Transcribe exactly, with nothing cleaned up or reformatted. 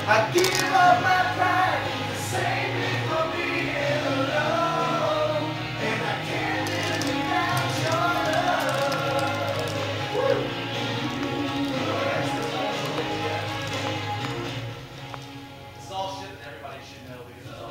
I give up my pride to save me from being alone, and I can't live without your love. Woo. It's all shit that everybody should know because